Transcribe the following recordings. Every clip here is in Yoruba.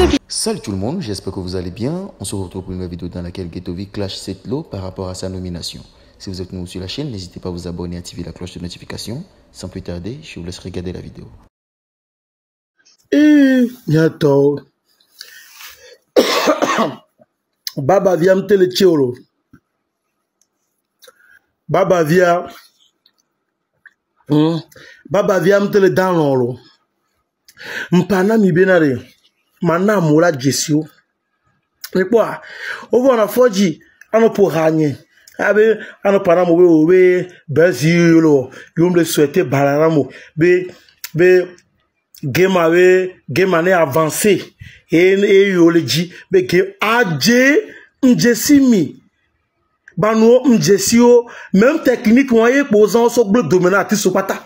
Salut tout le monde, j'espère que vous allez bien. On se retrouve pour une nouvelle vidéo dans laquelle Ghettovic clash cette lot par rapport à sa nomination. Si vous êtes nouveau sur la chaîne, n'hésitez pas à vous abonner et activer la cloche de notification. Sans plus tarder, je vous laisse regarder la vidéo. Nyato Baba via mtele chiolo. Baba via mtele danolo. Mpana mi benare. Mana mola jesio. Mais quoi? On va en foji. On pour gagner. Abe on para mo we bezilo. Yomle souhaiter balaramo. Be game ane avancé et yoleji be game adje njesimi banu njesio même technique moyen posant so bleu dominati sopata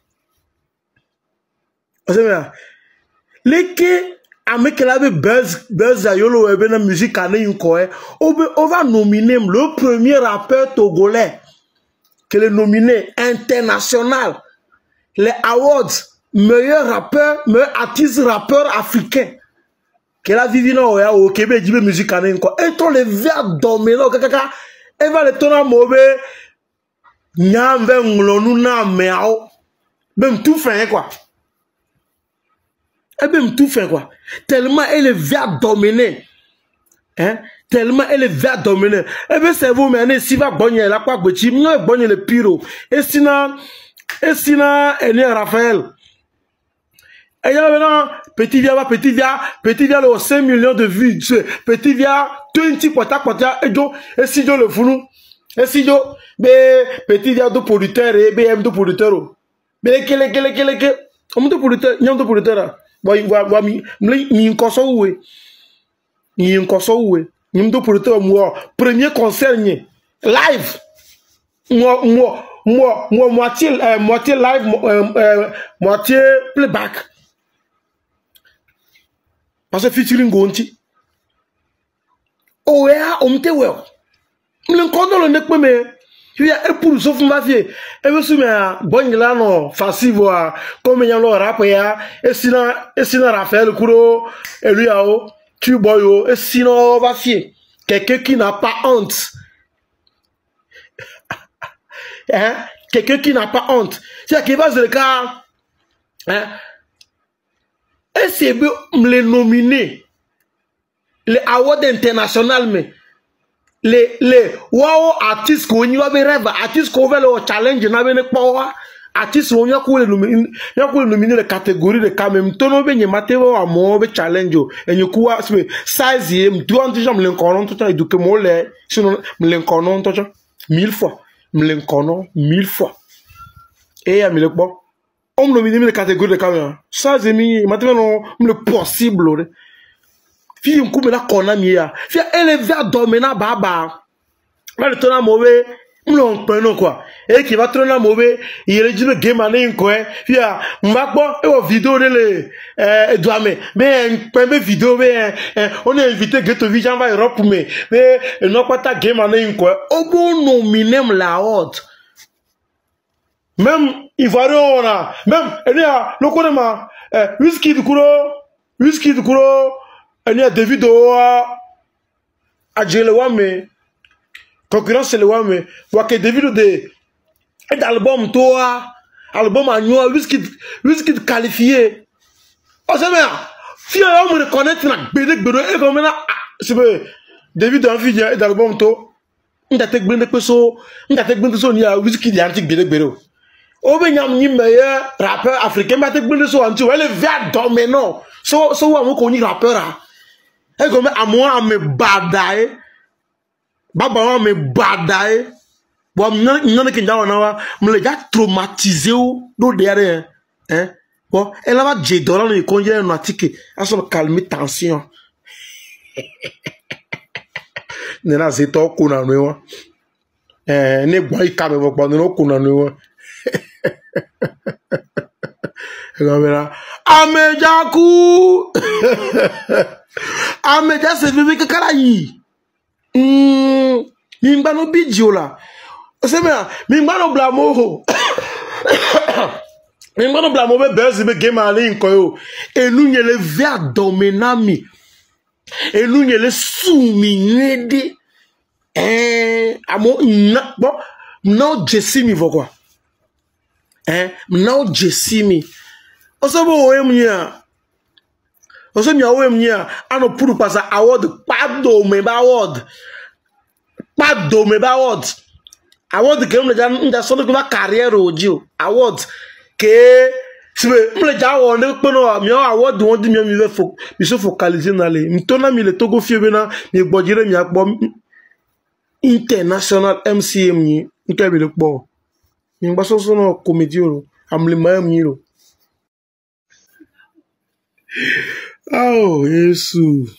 osema leke amekela be buzz ayolo ebe na musique ane inko on va nominer le premier rappeur togolais que le nominé international les awards meilleur rappeur, meilleur artiste rappeur africain. Qu'elle a vécu au Québec, dit musique en quoi. Et ton les verts dominants, kaka, et va le ton mauvais, nyam ngolonu na meao. Même tout fait quoi. Et même tout fait quoi. Tellement elle est vert dominé. Hein? Tellement elle est vert dominé. Et bien c'est vous, mais si va bonne la quoi, petit, non bonne le piro. Et sinon, elle est Raphaël. Et il y a maintenant, petit via le 5 millions de vues, petit via 20 pota, et si je le fous, et si je, petit via de producteur, et BM de producteur, mais on me de producteur, n'y a de producteur, premier concert, live, moitié live, moitié playback. Parce que featuring gonti. Oh yeah, on te well. Le condom le nek me. Il y a pour sauf ma fille. Et me souviens bon là non facile voir comme il y a le rap ya et sinon Raphaël Kouro et lui ao tu boyo et sinon va fier. Quelqu'un qui n'a pas honte. Hein? Quelqu'un qui n'a pas honte. C'est qui va se le cas. Hein? Et c'est bien les nominer les awards internationaux mais les wow artistes qu'on y va rêve artistes qu'on veut le challenge n'a pas pas artistes on y a quoi nominer les catégories de quand même ton ben y matéo à mon challenge et y quoi size y doit déjà me l'inconon tout ça éduquer moi les sinon me l'inconon tout ça 1000 fois me l'inconon 1000 fois et à me le bon on me nomine les catégories de caméra. Ça, c'est maintenant le possible. Fille, on coupe la conamia. Fille, elle est vers dominer baba. Là, le ton mauvais, on l'en prend quoi. Et qui va tourner mauvais, il est dit le game en un quoi. Fille, on va pas, et on vidéo de les, douame. Mais, une vidéo, mais, on est invité Ghettovic, on va Europe, mais, non pas ta game en un quoi. Au bon nominer la haute. Même Ivoirion là, même il y a le connaît whisky de couro, il y a Davido à Djelewa concurrence le wame, voit que Davido de album toi, album annuel whisky qualifié. Oh c'est bien, si on me reconnaît na bédek et comme là, c'est bien Davido en fille d'album toi, on t'a tek bédek peso, ni a whisky d'article bédek. Obe nyam ni meilleur rappeur africain ba te gbende so anti wele via dominant so wa mo ko ni rappeur a e go me amwa me badae baba wa me badae bo non ke njawo na wa me le ja traumatisé o do derrière hein bon elle va jedora le konje no atike aso calmer tension nena zeto ko na no wa ne gbo ika me bo no ko na no Amejaku Ameja se vive que carayi Mimba no bidio la c'est bien Mimba no blamo Mimba no blamo be buzz be game ali nko yo enu nyele via dominami Et nous, il est soumis. Amo, bon, non, Jessimi, quoi. Non, Jessimi. Oso bo we mnya. Oso mnya we mnya. Ano puru pasa award. Pado me ba award. Pado me ba award. Award ke mle so ko ba career ojo. Award ke sibe mle ja wo ne pe no mi award won di mi we fo. Mi so focaliser na le. Mi to na mi le togo fie be na mi gbojire mi akpo international MCM ni nke bi le po. Mi gba so no comedy o. Amle ma mi ro. Oh, Yesu.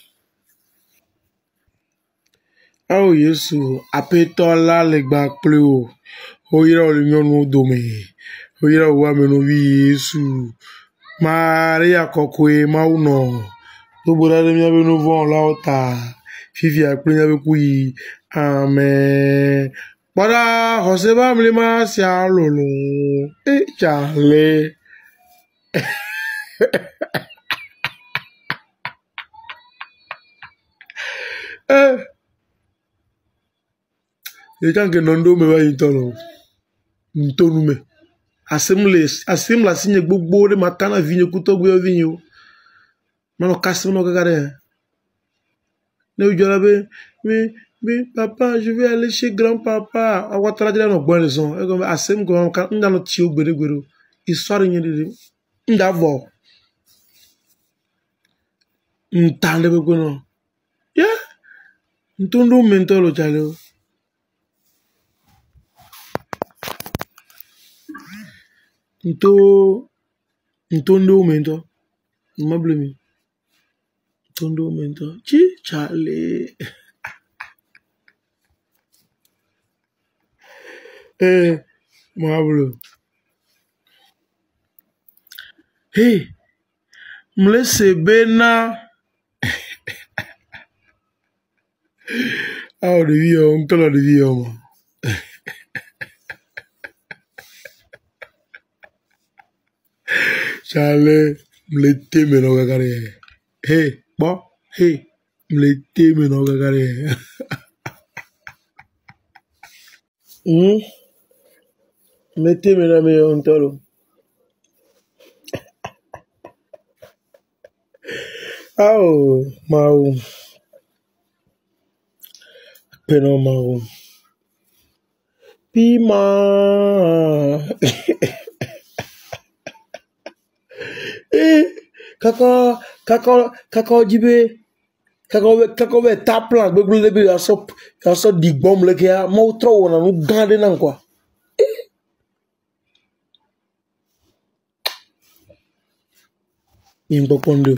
Oh, Yesu. Apetola legba pleo. Oyira olinyonu dome. Oyira uwa menovi Yesu. Maria kokwe mauno. Tobura de miabe novon laota. Fifi akplenya bekui. Amen. Para Joseba mlima sia lolo. Chale. Et quand que Nondo me va intolo, intonu me, asim la signe gbogbo de makana vinyo kuto gwe vinyo, mano kasim no kagare. Ne ujola be, mais papa, je vais aller chez grand-papa. Awatara dira no bon raison. Et comme asim ko nda no tio gbere gbere. Histoire ni de nda vo. Ntande be ko no. Yeah. Ntondo mentolo chale. Ntondo mento. Mablemi. Ntondo mento. Chi chale. Mablo. Hey. Mle sebena. Ah, de vieux, on parle de vieux. Chale, mlete me no gagare. Hey, bo, hey, mlete me no gagare. Mlete me na me ontolo. Oh, mau. Peno mau. Pima. Kaka jibe kaka be tapla be gbule be aso digbom le ke mo tro wona no gande nan quoi mi mpopondo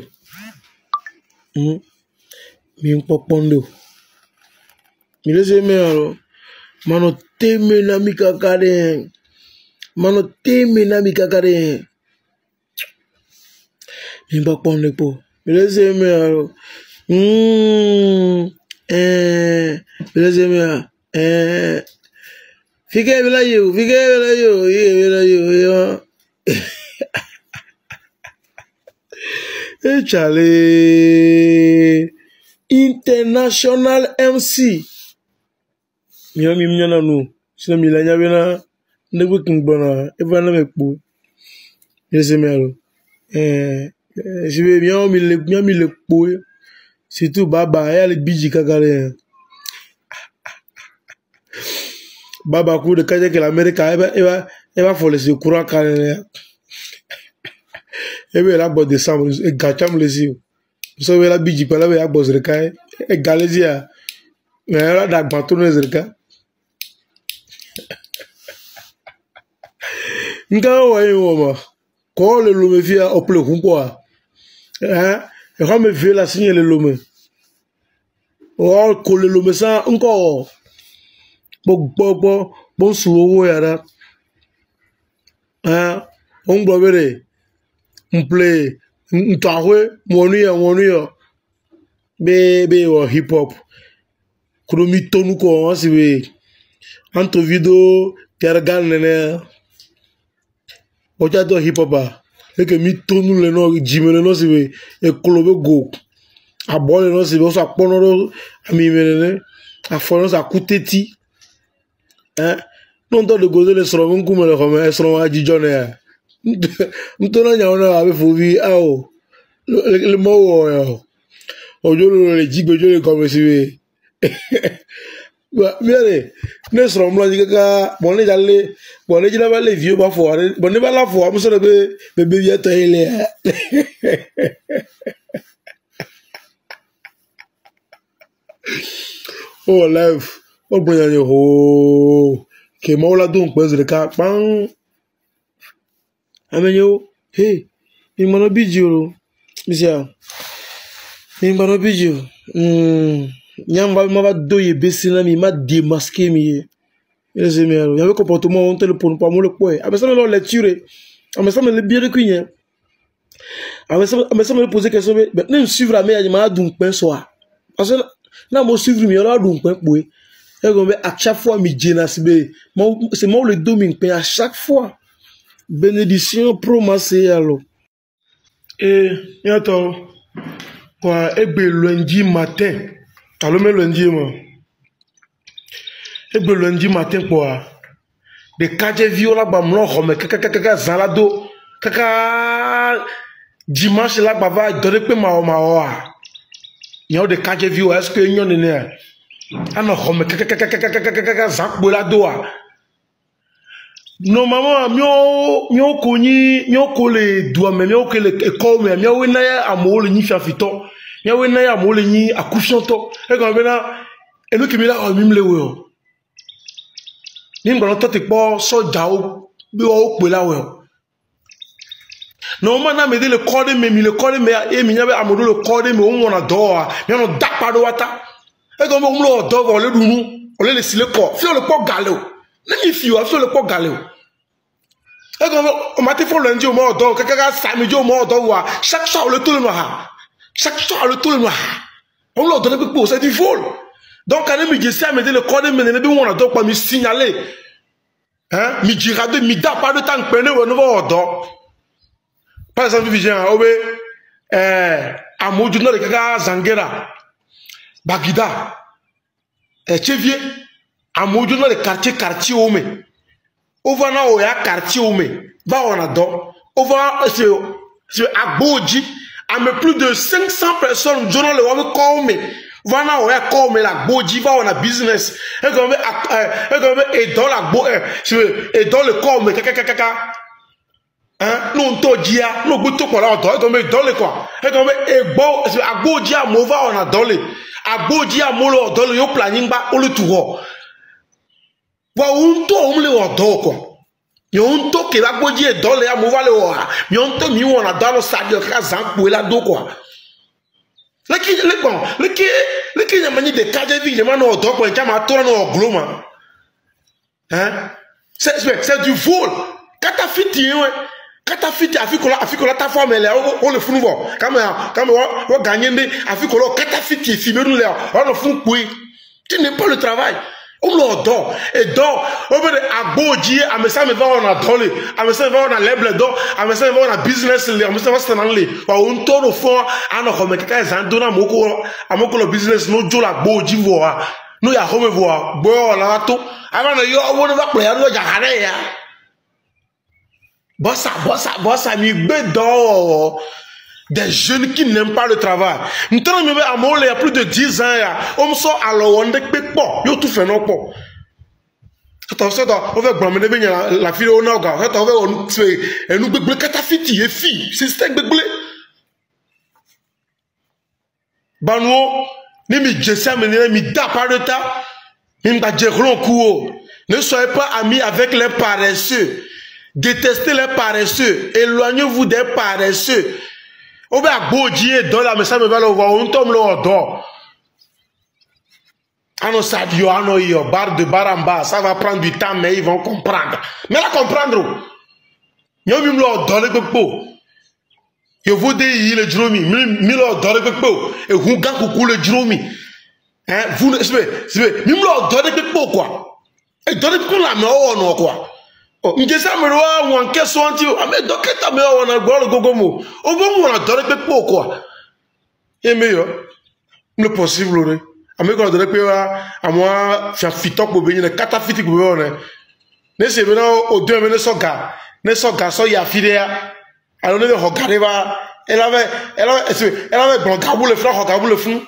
mi lese me alo mano teme na mi kakare mi mpopondo po mi lese me alo lese me fike vela yo Chale international MC mi mnyana no sino mi lanya bena ndego kingbona evana mekpo yese me alo je vais bien mi le po surtout baba ya le biji kakare baba ku de kaje que l'Amérique eva folle se courant kare ebe la bo décembre e gacham lesi so we la biji pala we agbo zreka e galezia la da gbato no zreka nga wa yo ma ko le lume fia ople kunko e ka me fia la signe le lume o ko le lume sa nko bo suwo yara on gbo bere mple ntahwe monuya be o hip hop kromi tonu ko asibe anto video tergan nene o jado hip hop e ke mi tonu le no jimele no sibe e kolobe go A bon non c'est bon ça pono ami menene a fono ça coûteti hein non dans le gozo le soro nku me le comme soro a jijone ntona nya ona ave fovi ao le mo ojo le jigbejo le comme si bien ne soro mo ji kaka bon le jalle bon le jina ba le vieux ba fo bon ne ba la fo am so be vieux to ile oh life oh boya yo ho ke mo la don pe zre ka pan amenyo hey mi mo no bijo mi sia mi mo no bijo nyamba ma ba doye besina mi ma démasquer mi ese mi alo yave comportement on te le pour pas mo le quoi a ça me lecture a ça me le bien kunya a ça me poser question mais nem suivre a me ma dun pen soa parce que na mo suivre mi la dun pen poe et comme à chaque fois mi djena c'est moi le domingue pen à chaque fois bénédiction promassé alors et bientôt quoi ebe lundi matin alors mais lundi moi ebe lundi matin quoi de kaje viola ba mlo xome kaka zalado kaka dimanche là bava donner pe ma nyaw de kaje viola est-ce que nyon ne ana xome kaka zakbolado normalement mio ko le doa me mio ko le ko me mio we na ya amole ni fiafito mio we na ya amole ni akufianto e ko be na enu kimi la o mimle we o ni ngolo to ti po soja o bi o pe la we o normalement na me de le code me mi le code me e mi nyabe amodo le code me o wona do a mi no da pado wata e ko mo lo do vo le dunu o le sile ko fi o le po gale o na mi fi o fi o le po gale o e ko o ma ti fo lundi o mo do kaka samedi o mo do wa chaque fois le tout le noir chaque fois le tout le noir on lo do le po c'est du vol donc quand mi je sais me de le code me ne bi wona do pa mi signaler hein mi dira de mi da pas de temps pene o no do par exemple vision obe amoju no de kaka zangera bagida chevier amoju no de quartier ome over na o ya quartier ome ba on a do over c'est agboji a me plus de 500 personnes journal le wa ko ome vana o ya ko ome la gboji ba on a business e comme et dans la gbo et dans le ko ome kaka hein non to dia no gbo to ko la do comme dans le quoi e comme e gbo agboji a mo va on a dans le agboji a mo lo do le yo planning ba o le tuwo wa unto omle o do ko yo unto ke agboji e do le a mo va le o yo unto mi wona da lo sadio ka zan po la do ko leki nyamani de kaje vi nyamani o do ko e chama to no gloma hein c'est du vol kata fiti afikola ta forme le o le funu vo kama o gagner ndé afikola kata fiti fimeru le o no fun pui tu n'es pas le travail on le dort et dort on veut agboji amesa me va on a dolé amesa va on a leble do amesa va on a business le amesa va stananle wa on to no fo ana ko me kaka zandona amoko lo business no jo la gboji vo no ya home vo bo la to aba no yo wo no va pe ya no jahare ya bossa mi bedo des jeunes qui n'aiment pas le travail. Nous tenons même à Mole il y a plus de 10 ans. On me sort à l'on yo tout fait non pas. On va blâmer la fille au nord. On fait et nous béblé catafiti et fille. C'est steak béblé. Banwo ni mi jessa menene mi da par de ta. Mi m'a djegron kuo. Ne soyez pas amis avec les paresseux. Détestez les paresseux. Éloignez-vous des paresseux. On va gaudier dans la message me va le voir on tombe le dehors. Ano sadio ano yo bar de baramba ça va prendre du temps mais ils vont comprendre. Mais la comprendre. Yo mi lo do le pepo. Yo vode yi le dromi mi lo do le pepo e hu ga kuku le dromi. Hein vous c'est mi lo do le pepo quoi. E do le pepo la me o no quoi. Ngesa me ro wan keso anti ame doketa me o na gbo gogomo o bo mo na dore pe po kwa Et meilleur, le possible, à me donner que à moi, faire fitok pour venir, kata fitik pour venir. Ne se venant au deux, ne sont gars, y a fidèle. Alors, ne regardez pas, elle avait bon cabou le frère, cabou le fou.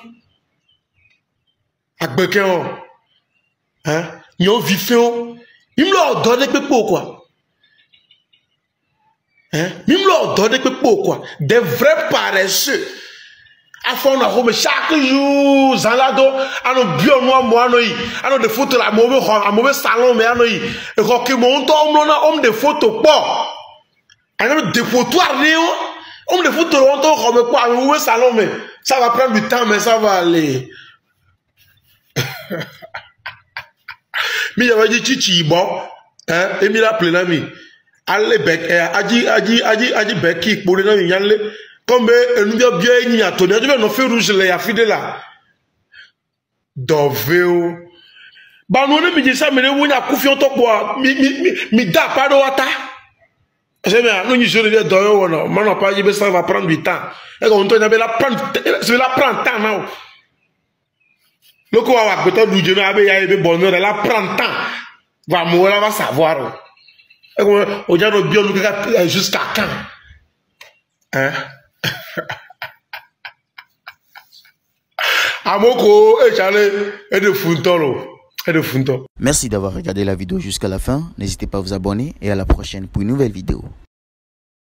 À Bequin, hein, yon vifio, il me l'a donné que pourquoi? Hein, il me l'a donné que pourquoi? Des vrais paresseux. À fond, on a remis chaque jour, Zalado, à nos bio noirs, moi, à nos des photos, à mauvais salon, mais à nos, et quand on tombe, on a homme de photos, pas. À nos dépotoirs, homme de photos, on tombe, comme quoi, à mauvais salon, mais ça va prendre du temps, mais ça va aller. Mais il y avait dit chichi, bon, hein, et il a appelé l'ami. Allez, bec, adi beki, pour les amis, y'allez. Comme nous avons bien igné à ton avis, nous faisons rouge les affidés là. Doveo. Bah, nous ne disons ça, mais nous avons confiance en toi. Mi da pas de wata. J'aime bien, nous disons que Doveo, non, maintenant pas, ça va prendre du temps. Et quand on va la prendre temps, non. Le coup, on va peut-être nous dire, il y a des bonheurs, elle la prend temps. Va mourir, va savoir. Et quand on dit, nous bien, nous jusqu'à quand? Hein? Merci d'avoir regardé la vidéo jusqu'à la fin. N'hésitez pas à vous abonner et à la prochaine pour une nouvelle vidéo.